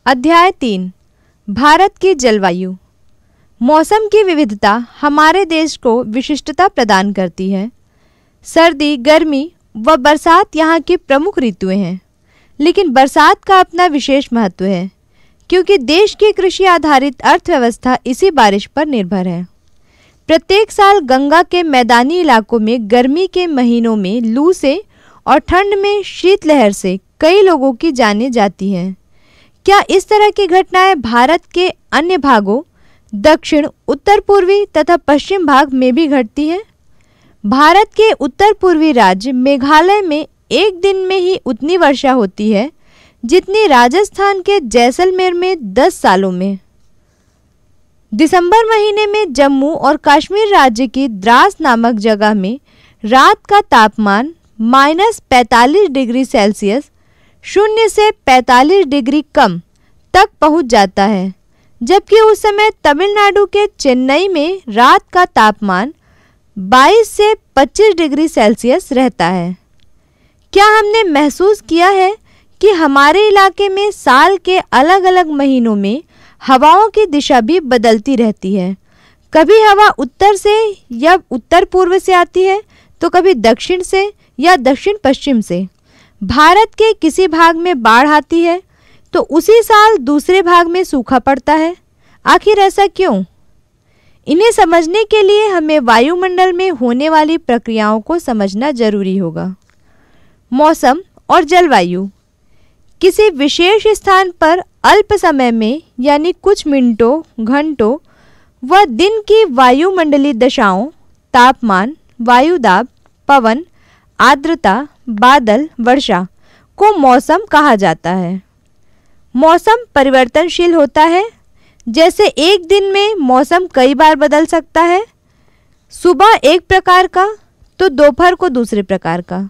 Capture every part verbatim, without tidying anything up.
अध्याय तीन। भारत की जलवायु। मौसम की विविधता हमारे देश को विशिष्टता प्रदान करती है। सर्दी, गर्मी व बरसात यहाँ की प्रमुख ऋतुएं हैं, लेकिन बरसात का अपना विशेष महत्व है क्योंकि देश की कृषि आधारित अर्थव्यवस्था इसी बारिश पर निर्भर है। प्रत्येक साल गंगा के मैदानी इलाकों में गर्मी के महीनों में लू से और ठंड में शीतलहर से कई लोगों की जानें जाती हैं। क्या इस तरह की घटनाएं भारत के अन्य भागों, दक्षिण, उत्तर पूर्वी तथा पश्चिम भाग में भी घटती हैं? भारत के उत्तर पूर्वी राज्य मेघालय में एक दिन में ही उतनी वर्षा होती है जितनी राजस्थान के जैसलमेर में दस सालों में। दिसंबर महीने में जम्मू और कश्मीर राज्य की द्रास नामक जगह में रात का तापमान माइनस पैंतालीस डिग्री सेल्सियस शून्य से पैंतालीस डिग्री कम तक पहुंच जाता है, जबकि उस समय तमिलनाडु के चेन्नई में रात का तापमान बाईस से पच्चीस डिग्री सेल्सियस रहता है। क्या हमने महसूस किया है कि हमारे इलाके में साल के अलग अलग महीनों में हवाओं की दिशा भी बदलती रहती है? कभी हवा उत्तर से या उत्तर पूर्व से आती है तो कभी दक्षिण से या दक्षिण पश्चिम से। भारत के किसी भाग में बाढ़ आती है तो उसी साल दूसरे भाग में सूखा पड़ता है। आखिर ऐसा क्यों? इन्हें समझने के लिए हमें वायुमंडल में होने वाली प्रक्रियाओं को समझना जरूरी होगा। मौसम और जलवायु किसी विशेष स्थान पर अल्प समय में यानी कुछ मिनटों, घंटों व दिन की वायुमंडलीय दशाओं, तापमान, वायुदाब, पवन, आर्द्रता, बादल, वर्षा को मौसम कहा जाता है। मौसम परिवर्तनशील होता है, जैसे एक दिन में मौसम कई बार बदल सकता है। सुबह एक प्रकार का तो दोपहर को दूसरे प्रकार का।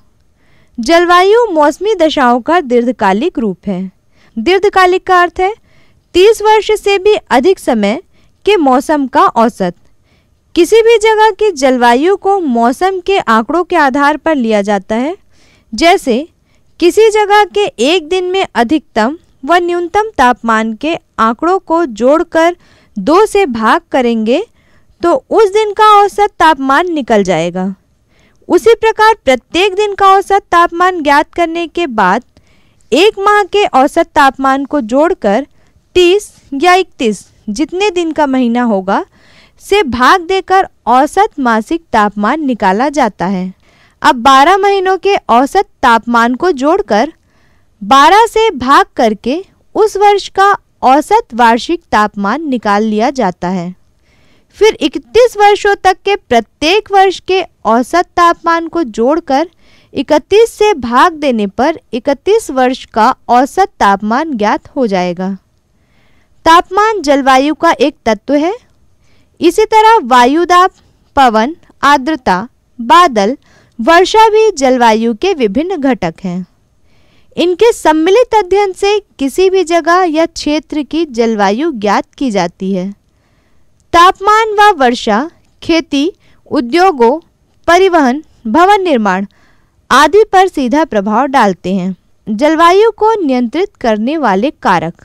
जलवायु मौसमी दशाओं का दीर्घकालिक रूप है। दीर्घकालिक का अर्थ है तीस वर्ष से भी अधिक समय के मौसम का औसत। किसी भी जगह की जलवायु को मौसम के आंकड़ों के आधार पर लिया जाता है। जैसे किसी जगह के एक दिन में अधिकतम व न्यूनतम तापमान के आंकड़ों को जोड़कर दो से भाग करेंगे तो उस दिन का औसत तापमान निकल जाएगा। उसी प्रकार प्रत्येक दिन का औसत तापमान ज्ञात करने के बाद एक माह के औसत तापमान को जोड़कर तीस या इकतीस जितने दिन का महीना होगा से भाग देकर औसत मासिक तापमान निकाला जाता है। अब बारह महीनों के औसत तापमान को जोड़कर बारह से भाग करके उस वर्ष का औसत वार्षिक तापमान निकाल लिया जाता है। फिर इकतीस वर्षों तक के प्रत्येक वर्ष के औसत तापमान को जोड़कर इकतीस से भाग देने पर इकतीस वर्ष का औसत तापमान ज्ञात हो जाएगा। तापमान जलवायु का एक तत्व है। इसी तरह वायुदाब, पवन, आर्द्रता, बादल, वर्षा भी जलवायु के विभिन्न घटक हैं। इनके सम्मिलित अध्ययन से किसी भी जगह या क्षेत्र की जलवायु ज्ञात की जाती है। तापमान व वर्षा खेती, उद्योगों, परिवहन, भवन निर्माण आदि पर सीधा प्रभाव डालते हैं। जलवायु को नियंत्रित करने वाले कारक।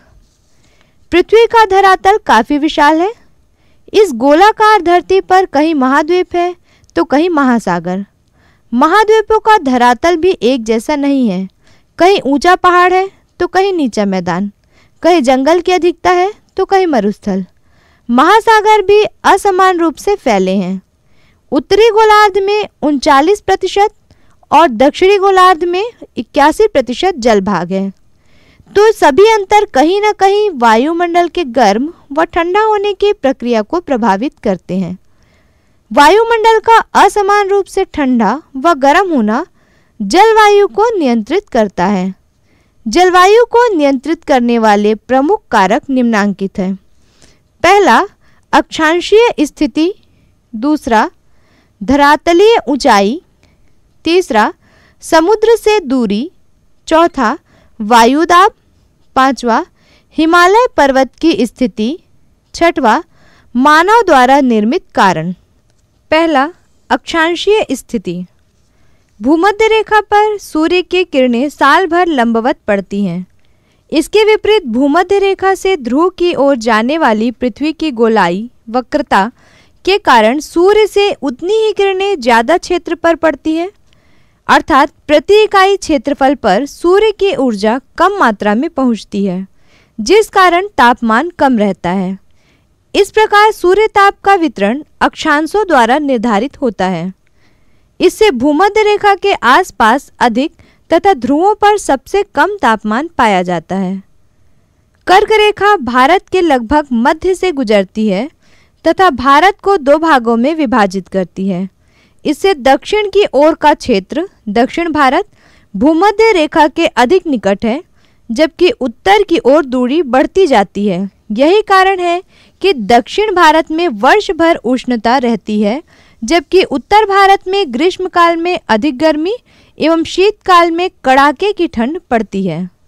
पृथ्वी का धरातल काफ़ी विशाल है। इस गोलाकार धरती पर कहीं महाद्वीप है तो कहीं महासागर। महाद्वीपों का धरातल भी एक जैसा नहीं है। कहीं ऊंचा पहाड़ है तो कहीं नीचा मैदान, कहीं जंगल की अधिकता है तो कहीं मरुस्थल। महासागर भी असमान रूप से फैले हैं। उत्तरी गोलार्ध में उनचालीस प्रतिशत और दक्षिणी गोलार्ध में इक्यासी प्रतिशत जलभाग है। तो सभी अंतर कहीं न कहीं वायुमंडल के गर्म व ठंडा होने की प्रक्रिया को प्रभावित करते हैं। वायुमंडल का असमान रूप से ठंडा व गर्म होना जलवायु को नियंत्रित करता है। जलवायु को नियंत्रित करने वाले प्रमुख कारक निम्नांकित हैं। पहला, अक्षांशीय स्थिति। दूसरा, धरातलीय ऊंचाई। तीसरा, समुद्र से दूरी। चौथा, वायुदाब। पांचवा, हिमालय पर्वत की स्थिति। छठवां, मानव द्वारा निर्मित कारण। पहला, अक्षांशीय स्थिति। भूमध्य रेखा पर सूर्य की किरणें साल भर लंबवत पड़ती हैं। इसके विपरीत भूमध्य रेखा से ध्रुव की ओर जाने वाली पृथ्वी की गोलाई वक्रता के कारण सूर्य से उतनी ही किरणें ज़्यादा क्षेत्र पर पड़ती है, अर्थात प्रति इकाई क्षेत्रफल पर सूर्य की ऊर्जा कम मात्रा में पहुंचती है, जिस कारण तापमान कम रहता है। इस प्रकार सूर्य ताप का वितरण अक्षांशों द्वारा निर्धारित होता है। इससे भूमध्य रेखा के आसपास अधिक तथा ध्रुवों पर सबसे कम तापमान पाया जाता है। कर्क रेखा भारत के लगभग मध्य से गुजरती है तथा भारत को दो भागों में विभाजित करती है। इससे दक्षिण की ओर का क्षेत्र दक्षिण भारत भूमध्य रेखा के अधिक निकट है, जबकि उत्तर की ओर दूरी बढ़ती जाती है। यही कारण है कि दक्षिण भारत में वर्ष भर उष्णता रहती है, जबकि उत्तर भारत में ग्रीष्मकाल में अधिक गर्मी एवं शीतकाल में कड़ाके की ठंड पड़ती है।